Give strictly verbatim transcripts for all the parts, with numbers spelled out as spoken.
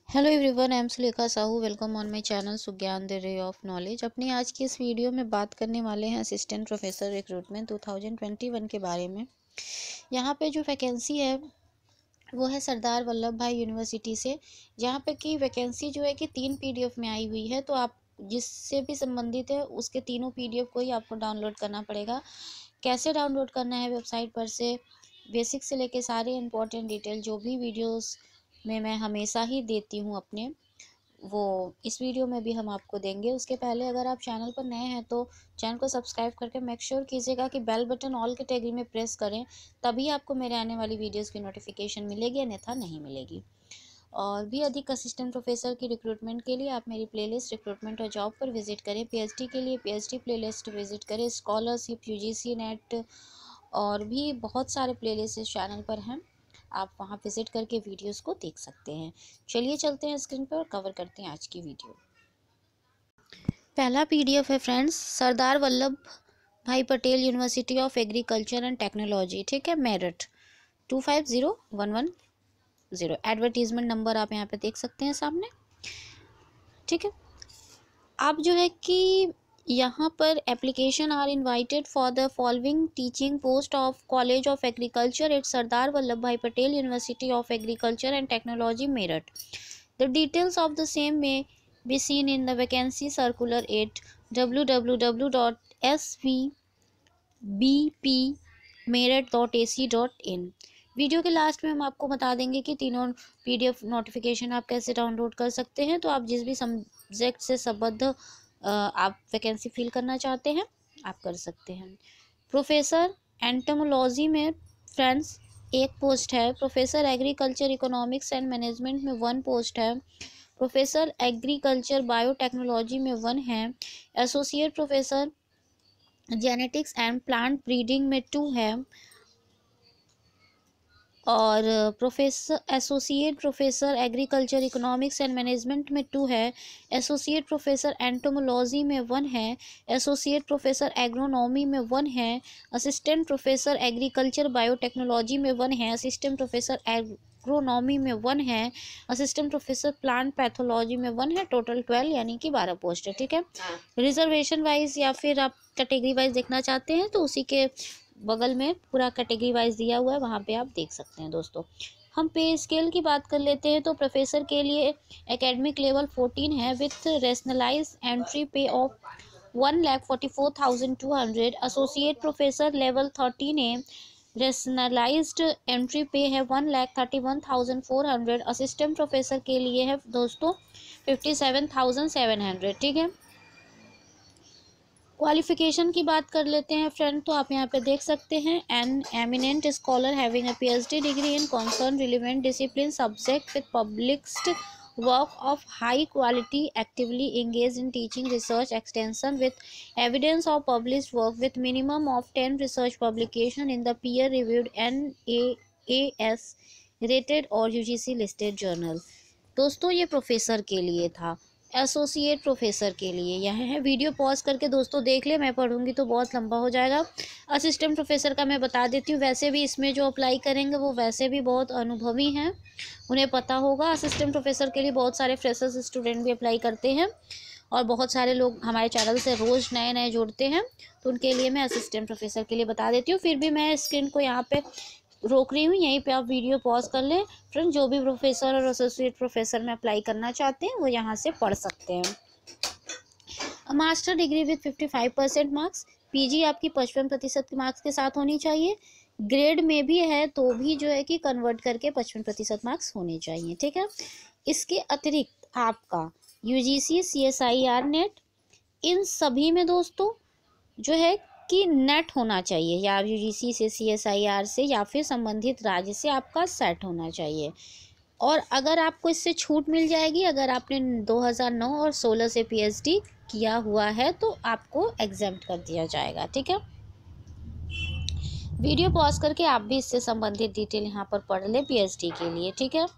Hello everyone, I am Sulekha Sahu. Welcome on my channel Sugyan the ray of knowledge. अपनी आज की इस वीडियो में बात करने वाले हैं असिस्टेंट प्रोफेसर रिक्रूटमेंट दो हज़ार इक्कीस के बारे में। यहाँ पे जो वैकेंसी है वो है सरदार वल्लभ भाई यूनिवर्सिटी से, जहाँ पे की वैकेंसी जो है कि तीन पीडीएफ में आई हुई है। तो आप जिससे भी संबंधित है उसके तीनों पीडीएफ को ही आपको डाउनलोड करना पड़ेगा। कैसे डाउनलोड करना है वेबसाइट पर से बेसिक से लेके सारे इंपॉर्टेंट डिटेल जो भी वीडियोस में मैं हमेशा ही देती हूँ अपने, वो इस वीडियो में भी हम आपको देंगे। उसके पहले अगर आप चैनल पर नए हैं तो चैनल को सब्सक्राइब करके मेक श्योर कीजिएगा कि बेल बटन ऑल कैटेगरी में प्रेस करें, तभी आपको मेरे आने वाली वीडियोस की नोटिफिकेशन मिलेगी, अन्यथा नहीं मिलेगी। और भी अधिक असिस्टेंट प्रोफेसर की रिक्रूटमेंट के लिए आप मेरी प्लेलिस्ट रिक्रूटमेंट और जॉब पर विजिट करें। पीएचडी के लिए पीएचडी प्लेलिस्ट विजिट करें। स्कॉलरशिप, यूजीसी नेट और भी बहुत सारे प्लेलिस्ट इस चैनल पर हैं, आप वहां विजिट करके वीडियोस को देख सकते हैं। चलिए चलते हैं स्क्रीन पर और कवर करते हैं आज की वीडियो। पहला पीडीएफ है फ्रेंड्स, सरदार वल्लभ भाई Patel university of agriculture and technology, ठीक है, Meerut two five zero one one zero. Advertisement number आप यहाँ पे देख सकते हैं सामने, ठीक है। आप जो है कि यहाँ पर application are invited for the following teaching post of college of agriculture at Sardar Vallabh भाई Patel university of agriculture and technology Meerut. The details of the same में be seen in the vacancy circular at w w w dot s v b p merit dot a c dot in। Video के last में हम आपको बता देंगे कि तीनों PDF notification आप कैसे डाउनलोड कर सकते हैं। तो आप जिस भी सब्जेक्ट से संबद्ध आप वैकेंसी फिल करना चाहते हैं आप कर सकते हैं। प्रोफेसर एंटोमोलॉजी में फ्रेंड्स एक पोस्ट है। Professor agriculture economics and management में वन पोस्ट है। प्रोफेसर एग्रीकल्चर बायोटेक्नोलॉजी में वन है। Associate professor genetics and plant breeding में टू है। और professor associate professor agriculture economics and management में टू है। एसोसिएट प्रोफेसर एंटोमोलॉजी में वन है। एसोसिएट प्रोफेसर एग्रोनॉमी में वन है। असिस्टेंट प्रोफेसर एग्रीकल्चर बायोटेक्नोलॉजी में वन है। असिस्टेंट प्रोफेसर एग्रोनॉमी में वन है। असिस्टेंट प्रोफेसर प्लांट पैथोलॉजी में वन है। टोटल ट्वेल्व यानी कि बारह पोस्ट है, ठीक है। रिजर्वेशन वाइज या फिर आप कैटेगरी वाइज देखना चाहते हैं तो उसी के बगल में पूरा कैटेगरी वाइज दिया हुआ है, वहाँ पे आप देख सकते हैं। दोस्तों हम पे स्केल की बात कर लेते हैं तो प्रोफेसर के लिए एकेडमिक लेवल फोर्टीन है with rationalise entry pay of one lakh forty four thousand two hundred. Associate professor level thirteen है, रेशनलाइज्ड एंट्री पे है one lakh thirty one thousand four hundred. Assistant professor के लिए है दोस्तों fifty seven thousand seven hundred, ठीक है। Qualification की बात कर लेते हैं फ्रेंड, तो आप यहाँ पे देख सकते हैं an eminent scholar having a PhD degree in concern relevant discipline subject with published work of high quality, actively engaged in teaching, research, extension with evidence of published work with minimum of ten research publication in the peer reviewed N A A S rated और U G C listed journal। दोस्तों ये professor के लिए था। Associate professor के लिए यह है। वीडियो पॉज करके दोस्तों देख ले, मैं पढ़ूंगी तो बहुत लंबा हो जाएगा। असिस्टेंट प्रोफेसर का मैं बता देती हूँ, वैसे भी इसमें जो अप्लाई करेंगे वो वैसे भी बहुत अनुभवी हैं, उन्हें पता होगा। असिस्टेंट प्रोफेसर के लिए बहुत सारे फ्रेशर्स स्टूडेंट भी अप्लाई करते हैं और बहुत सारे लोग हमारे चैनल से रोज़ नए नए जुड़ते हैं, तो उनके लिए मैं असिस्टेंट प्रोफेसर के लिए बता देती हूँ। फिर भी मैं स्क्रीन को यहाँ पे रोक रही हूँ, यहीं पे आप वीडियो पॉज कर लें। फ्रेंड जो भी प्रोफेसर और एसोसिएट प्रोफेसर में अप्लाई करना चाहते हैं वो यहाँ से पढ़ सकते हैं। Master degree with fifty five percent marks, PG आपकी पचपन प्रतिशत मार्क्स के साथ होनी चाहिए। ग्रेड में भी है तो भी जो है कि कन्वर्ट करके पचपन प्रतिशत मार्क्स होने चाहिए, ठीक है। इसके अतिरिक्त आपका यूजीसी, सीएसआईआर नेट, इन सभी में दोस्तों जो है कि नेट होना चाहिए, या यूजीसी से, सीएसआईआर से या फिर संबंधित राज्य से आपका सेट होना चाहिए। और अगर आपको इससे छूट मिल जाएगी, अगर आपने दो हज़ार नौ और सोलह से पीएचडी किया हुआ है तो आपको एग्जेम्प्ट कर दिया जाएगा, ठीक है। वीडियो पॉज करके आप भी इससे संबंधित डिटेल यहाँ पर पढ़ लें पीएचडी के लिए, ठीक है।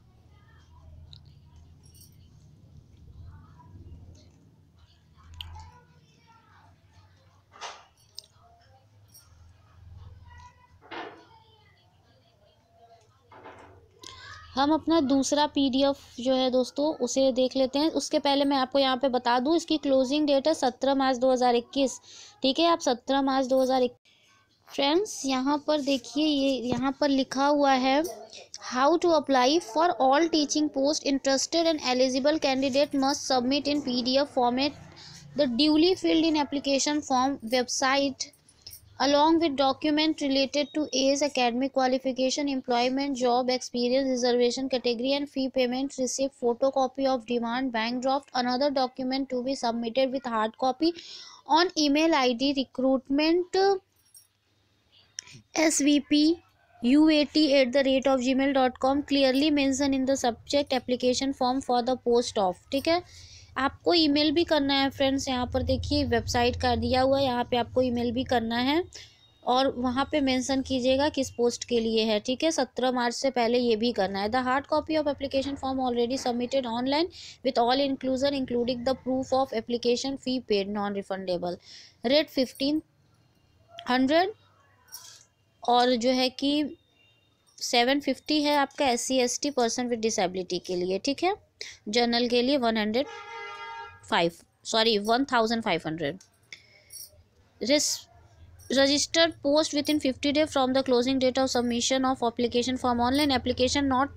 हम अपना दूसरा पीडीएफ जो है दोस्तों उसे देख लेते हैं। उसके पहले मैं आपको यहाँ पे बता दूँ, इसकी क्लोजिंग डेट है सत्रह मार्च दो हज़ार इक्कीस। ठीक है, आप सत्रह मार्च दो हज़ार इक्कीस फ्रेंड्स यहाँ पर देखिए, ये यहाँ पर लिखा हुआ है how to apply for all teaching post interested and eligible candidate must submit in PDF format the duly filled in application form website along with document related to age, academic qualification, employment, job experience, reservation category and fee payment receipt, photocopy of demand bank draft, another document to be submitted with hard copy on email id recruitment svp uat at the rate of gmail dot com, clearly mention in the subject application form for the post of। ठीक है, आपको email भी करना है friends. यहाँ पर देखिए website का दिया हुआ है, यहाँ पे आपको ईमेल भी करना है और वहाँ पे मेंशन कीजिएगा किस पोस्ट के लिए है। ठीक है, सत्रह मार्च से पहले ये भी करना है। The hard copy of application form already submitted online with all inclusion including the proof of application fee paid non refundable rate fifteen hundred और जो है कि सेवन फिफ्टी है आपका S C S T person with disability के लिए। ठीक है, जनरल के लिए one hundred five sorry one thousand five hundred. Registered post within fifty day from the closing date of submission of application form online application not.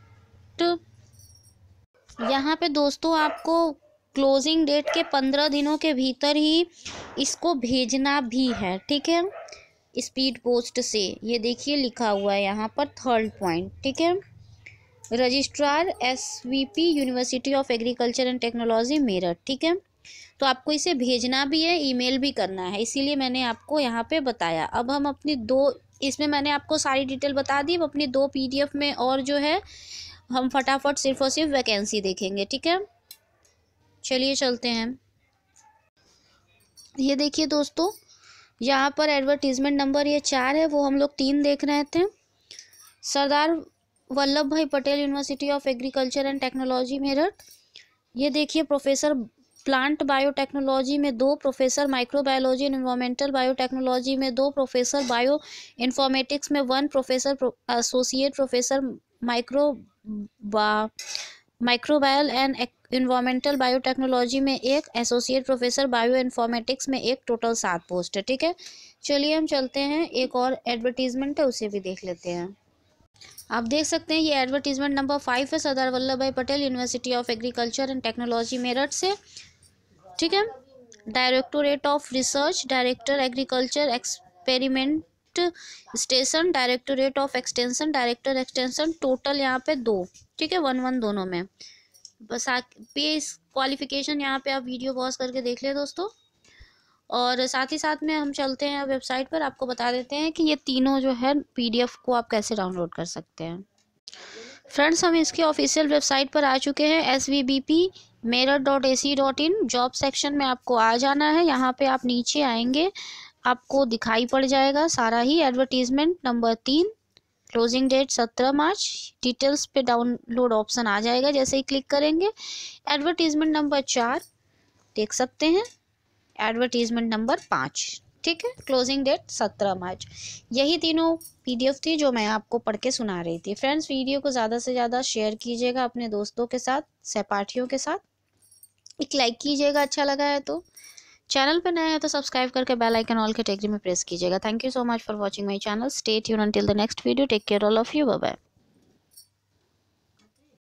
यहाँ पे दोस्तों आपको क्लोजिंग डेट के पंद्रह दिनों के भीतर ही इसको भेजना भी है। ठीक है, स्पीड पोस्ट से, ये देखिए लिखा हुआ है यहाँ पर थर्ड पॉइंट। ठीक है, registrar SVP university of agriculture and technology Meerut. ठीक है, तो आपको इसे भेजना भी है, ईमेल भी करना है, इसीलिए मैंने आपको यहाँ पे बताया। अब हम अपनी दो, इसमें मैंने आपको सारी डिटेल बता दी। अब अपनी दो पीडीएफ में और जो है हम फटाफट सिर्फ और सिर्फ वैकेंसी देखेंगे। ठीक है, चलिए चलते हैं। ये देखिए दोस्तों, यहाँ पर एडवर्टीजमेंट नंबर ये चार है, वो हम लोग तीन देख रहे थे। सरदार वल्लभ भाई Patel university of agriculture and technology Meerut. ये देखिए प्रोफेसर प्लांट बायोटेक्नोलॉजी में दो, professor microbiology and environmental biotechnology में दो, प्रोफेसर बायो इन्फॉर्मेटिक्स में one, professor associate professor micro बा माइक्रोबायल एंड इन्वायरमेंटल बायोटेक्नोलॉजी में एक, एसोसिएट प्रोफेसर बायो इन्फॉर्मेटिक्स में एक, टोटल सात पोस्ट है। ठीक है, चलिए हम चलते हैं, एक और एडवर्टीजमेंट है उसे भी देख लेते हैं। आप देख सकते हैं ये एडवर्टीजमेंट नंबर फाइव है, सरदार वल्लभ भाई Patel university of agriculture and technology Meerut से। ठीक है, directorate of research, director agriculture experiment station, directorate of extension, director extension, total यहाँ पे दो। ठीक है, वन वन दोनों में। बस पे क्वालिफिकेशन यहाँ पे आप वीडियो पॉज करके देख ले दोस्तों। और साथ ही साथ में हम चलते हैं वेबसाइट पर, आपको बता देते हैं कि ये तीनों जो है पीडीएफ को आप कैसे डाउनलोड कर सकते हैं। फ्रेंड्स, हम इसके ऑफिशियल वेबसाइट पर आ चुके हैं, S V B P Meerut dot A C dot in. Job section में आपको आ जाना है, यहाँ पे आप नीचे आएंगे, आपको दिखाई पड़ जाएगा सारा ही। एडवर्टीजमेंट नंबर तीन, क्लोजिंग डेट सत्रह मार्च, डिटेल्स पे डाउनलोड ऑप्शन आ जाएगा जैसे ही क्लिक करेंगे। एडवर्टीजमेंट नंबर चार देख सकते हैं, एडवर्टीजमेंट नंबर पाँच। ठीक है, क्लोजिंग डेट सत्रह मार्च। यही तीनों पीडीएफ थी जो मैं आपको पढ़ के सुना रही थी। फ्रेंड्स, वीडियो को ज़्यादा से ज़्यादा शेयर कीजिएगा अपने दोस्तों के साथ, सहपाठियों के साथ। एक लाइक कीजिएगा अच्छा लगा है तो। चैनल पर नए हैं तो सब्सक्राइब करके बेल आइकन ऑल कैटेगरी में प्रेस कीजिएगा। Thank you so much for watching my channel. Stay tuned until the next video. Take care all of you. Bye bye.